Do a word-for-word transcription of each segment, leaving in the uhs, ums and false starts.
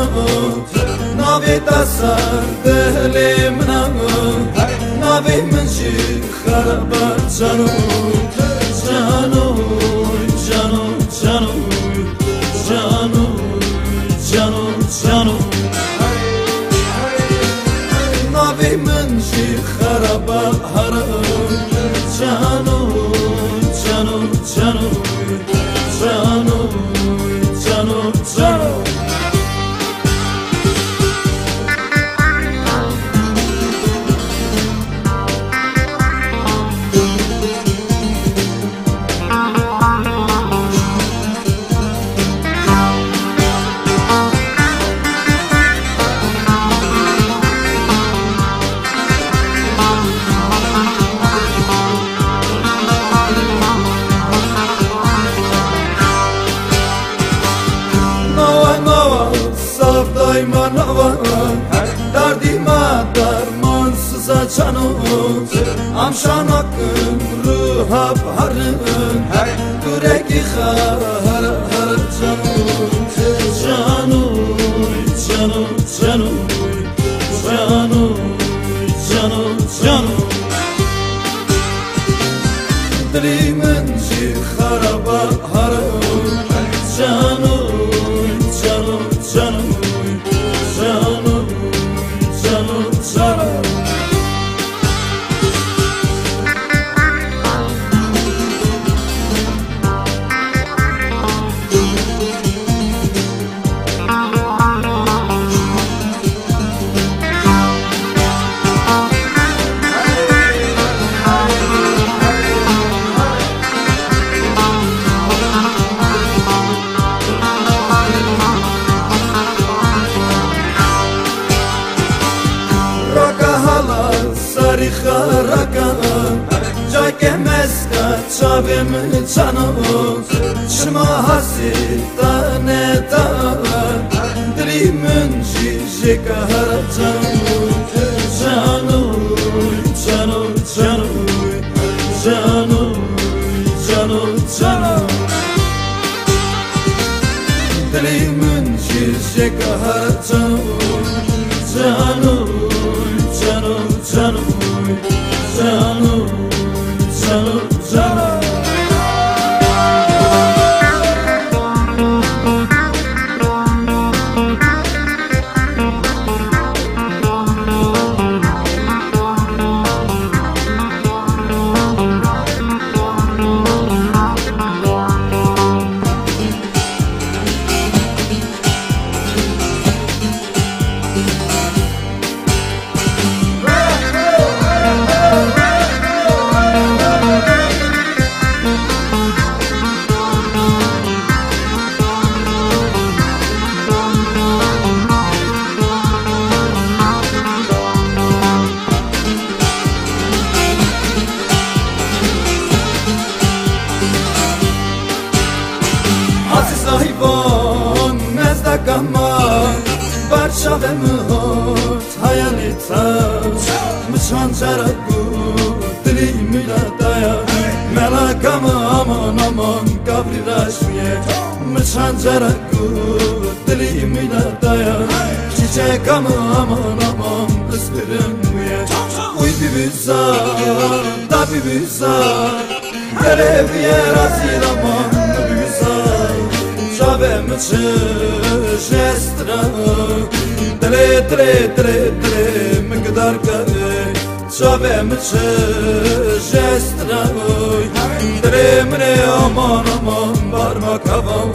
جانو ناوی دستر دلی منو ناوی منجی خراب جانو جانو جانو جانو جانو جانو جانو ناوی منجی خراب هرم جانو جانو جانو جانو جانو جانو Derdime dermansız açanım Amşan hakkım ruha baharım Yüreği har har har canım Canım canım canım Canım canım canım Dilimin haraba harım Canım canım canım Canım canım canım Rakam Cakemezka çavim canım Çıma hasita ne dağın Dilimin cicika canım Canım canım canım Canım canım canım Dilimin cicika canım Canım canım canım Canım, canım, canım Hayvan nezdakama Barça ve mühot hayalitan Mıçan çaraku dilimine dayan Melakamı aman aman kabri raşmiye Mıçan çaraku dilimine dayan Çiçek aman aman aman ıspırınmıye Uy bibiza da bibiza Dereviye razil aman bibiza Şavem çeşestra Dile dile dile dile Mıgdar kare Şavem çeşestra Dile mine aman aman Barmak havam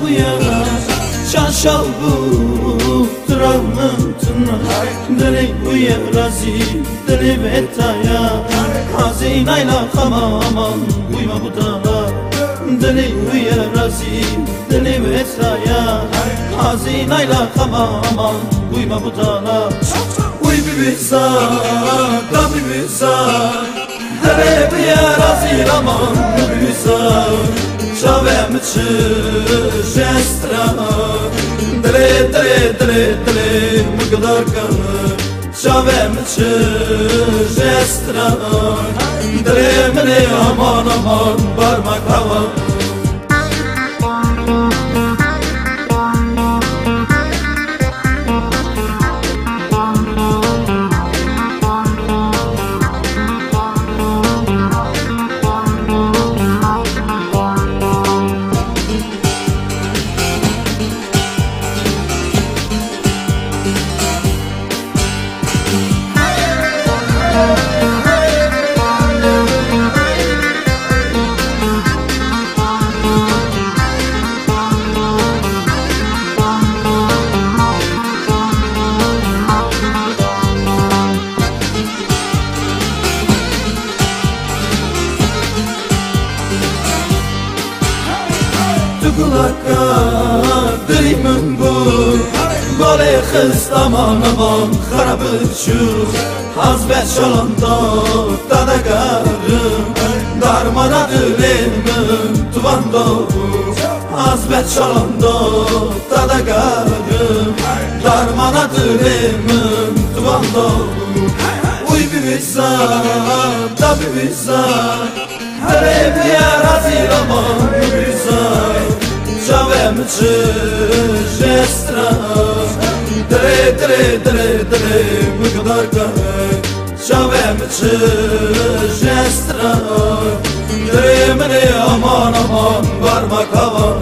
bu yana Şanşal bu travmın tına Deli bu ya razi deli betaya Hazinayla kamaman uyma bu dala Deli bu ya razi deli betaya Hazinayla kamaman uyma bu dala Uy bibiza da bibiza Deli bu ya razi aman bibiza Şavem çı jestra Dele dele dele dele mıgdar kanı Şavem çı jestra Dele mene aman aman parmak hava Kulaka dilimin bu Bale kız aman aman harabı şu Hazbet şalanda tada garım Darmana dilimin tuvanda bu Hazbet şalanda tada garım Darmana dilimin tuvanda bu Uy bibiza da bibiza Hele bir yer hazir aman bibiza Şavem çı jestra Dere dere dere dere mıgdar kanı Şavem çı jestra Dere mene aman aman varmak hava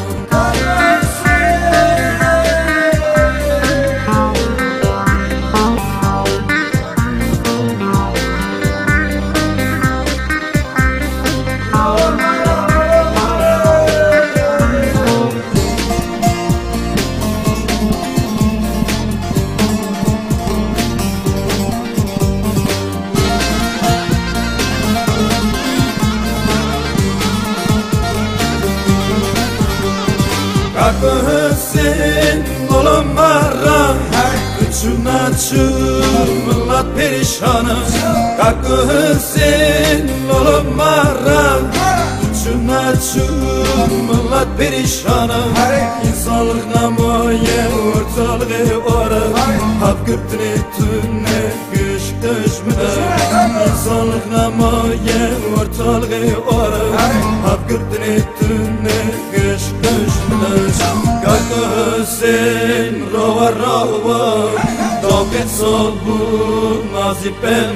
Kakıhsin oğlum maran Üçüne çımlat perişanı Kakıhsin oğlum maran Üçüne çımlat perişanı İnsanlık namoye ortalığı ora Hap gırtını tünne güç düşmüne İnsanlık namoye ortalığı ora Hap gırtını tünne güç düşmüne Kakıhsin rova rova Topet sol bu nazipem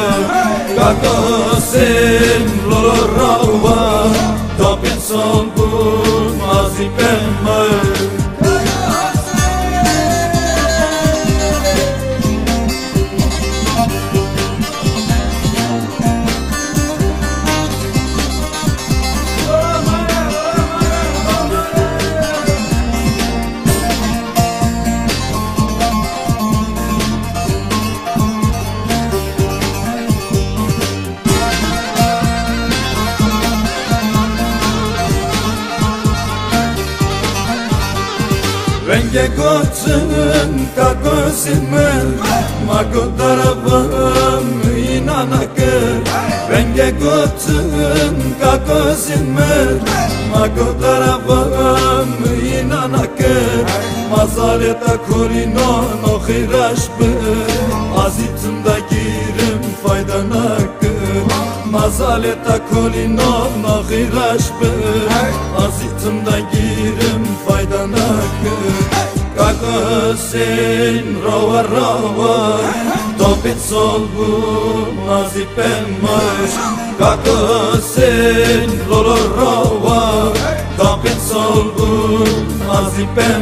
Kakıhsin lolo rova Topet sol bu nazipem Renge kocun kakosimen Mako darabam inanakır Renge kocun kakosimen Mako darabam inanakır Mazaleta korino no khiraş bir Azitunda girim faydanakır Mazaleta korino no khiraş bir Azitunda girim faydanakır Kakıhsin rova rova Topet sol bu nazipem Kakıhsin lolo rova Topet sol bu nazipem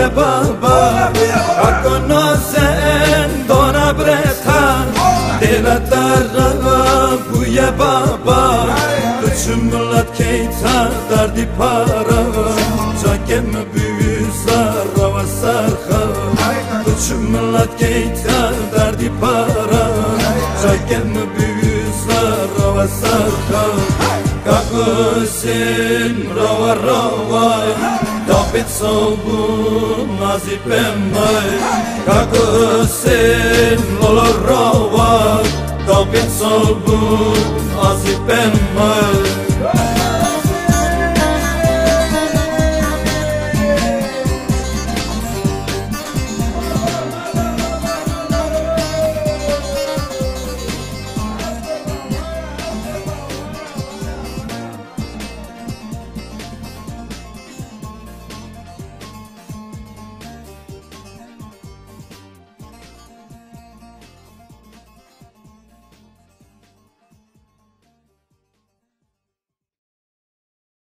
buye baba Kakonosen dona bretan Devletlara buye baba Küçük millet keyta derdi para Çakem büyü sarra ve sarha Küçük millet keyta derdi para Çakem büyü sarra ve sarha Kakosin rava rava Tapit solbu nazipem may Kakosin lolo rava Tapit solbu nazipem may